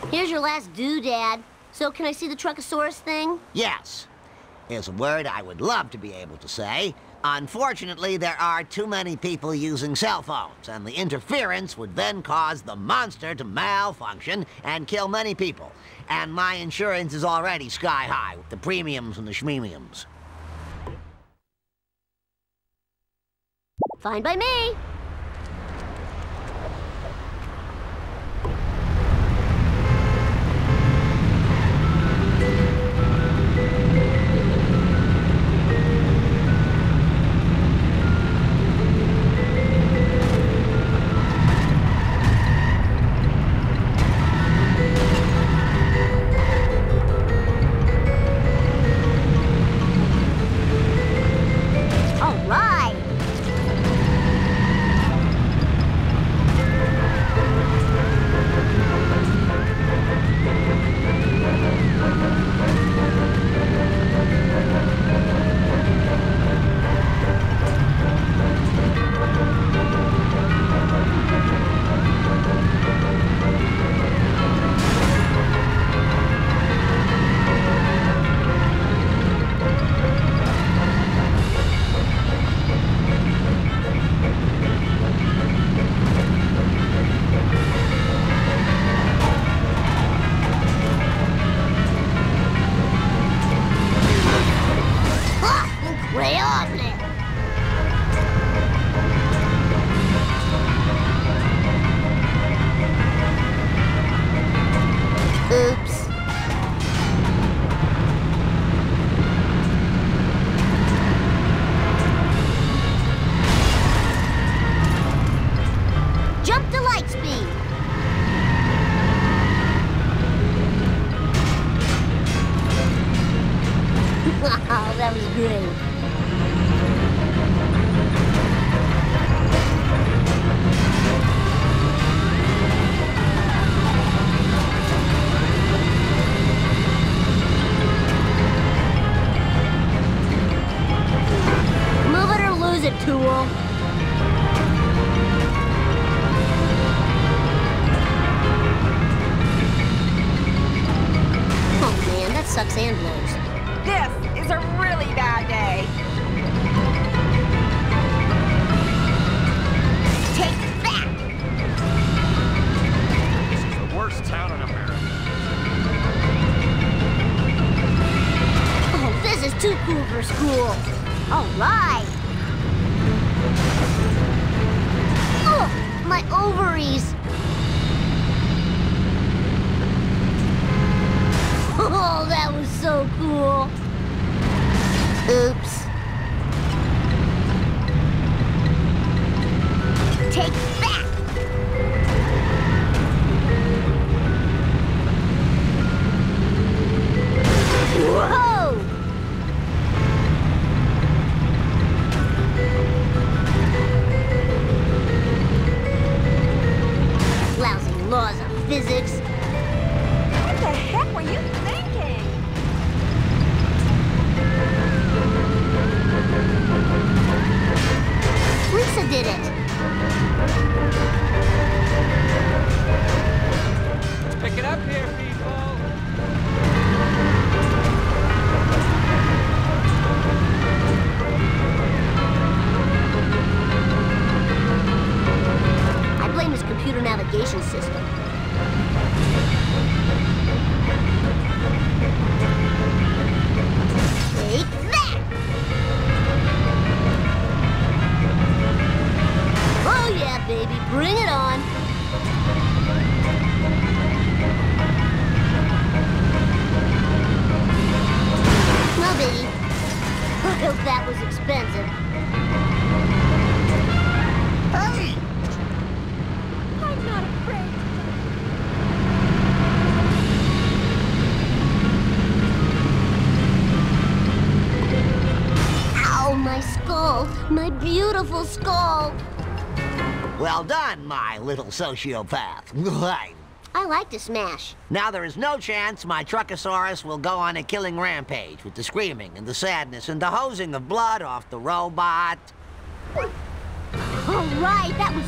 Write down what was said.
Here's your last doodad. So can I see the Truckosaurus thing? Yes. Here's a word I would love to be able to say. Unfortunately, there are too many people using cell phones, and the interference would then cause the monster to malfunction and kill many people. And my insurance is already sky high with the premiums and the schmemiums. Fine by me. Oops. Jump to light speed. Wow, that was great. Tool. Oh man, that sucks and blows. This is a really bad day. Take that! This is the worst town in America. Oh, this is too cool for school. All right. My ovaries! Oh, that was so cool! Oops. Take that! Whoa! Laws of physics. What the heck were you thinking? Lisa did it. Let's pick it up here, people. I blame his computer navigation system. Take that! Oh yeah, baby, bring it on. No biggie. I hope that was expensive. Hey! I'm not afraid. Ow, my skull. My beautiful skull. Well done, my little sociopath. I like to smash. Now there is no chance my Truckosaurus will go on a killing rampage with the screaming and the sadness and the hosing of blood off the robot. All right, that was